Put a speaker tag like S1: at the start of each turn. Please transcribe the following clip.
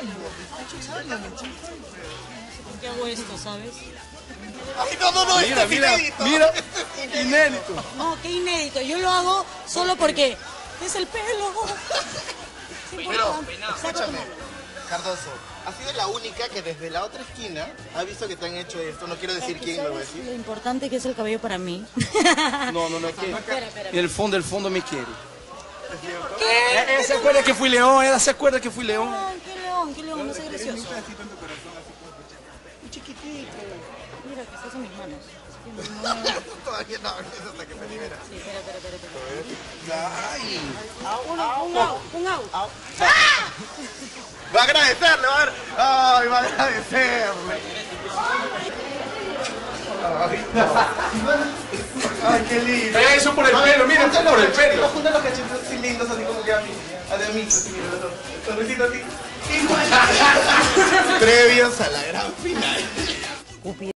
S1: ¿Por qué hago esto, sabes?
S2: Ay, no,
S3: Mira, mira, mira, inédito.
S1: No, qué inédito. Yo lo hago solo porque es el pelo.
S2: Pero, escúchame, Cardoso, has sido la única que desde la otra esquina ha visto que te han hecho esto. No quiero decir quién lo va a decir.
S1: Lo importante que es el cabello para mí.
S3: No, es que
S1: Espera.
S3: el fondo me quiere.
S1: ¿Qué?
S3: Ella se acuerda que fui león, ella se acuerda que fui león.
S1: Qué león, no sé gracioso. Un chiquitito. Mira que estás en mis manos.
S2: Todavía no, eso hasta que me libera.
S1: Sí, espera.
S2: Ay.
S1: Un au.
S2: Va a agradecerle, va a ver. Ay, va a agradecerle. Ay, qué lindo.
S3: Eso por el pelo, mira, eso por el pelo.
S2: Junta los cachetes así lindos, así como que a mí. A mí, así, mira, los dos. Sonrisito así. Previos a la gran final.